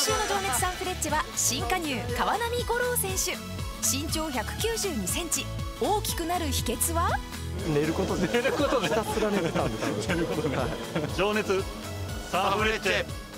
週の情熱サンフレッチェは新加入川波五郎選手。身長192センチ。大きくなる秘訣は？ 寝ることで。ひたすら寝てたんで。 情熱サンフレッチェ。